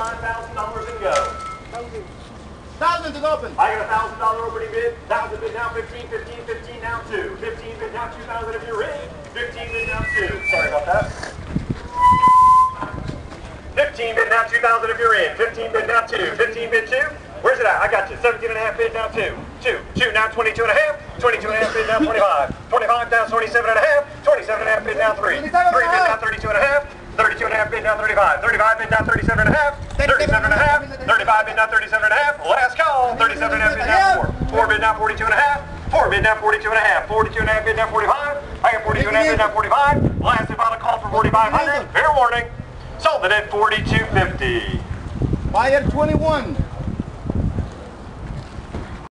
$5,000 and go. Thousand is open. I got a $1,000 opening bid. 1,000 bid now 15, 15, 15 now 2. 15 bid now 2,000 if you're in. 15 bid now 2. Sorry about that. 15 bid now 2,000 if you're in. 15 bid now 2. 15 bid 2. Where's it at? I got you. 17 and a half bid now 2. 2 now 22 and a half. 22 and a half bid now 25. 25 down 27 and a half. 27 and a half bid now 3. 3 bid now 32 and a half. 32 and a half bid now 35. 35 bid now 37 and a half. 37 and a half. 35 bid now 37 and a half. Last call. 37 and a half bid now 4. 4 bid now 42 and a half. 4 bid now 42 and a half. 42 and a half bid now 45. I got 42 and a half bid now 45. Last and final call for 4,500. Fair warning. Sold it at 42.50. Buyer 21.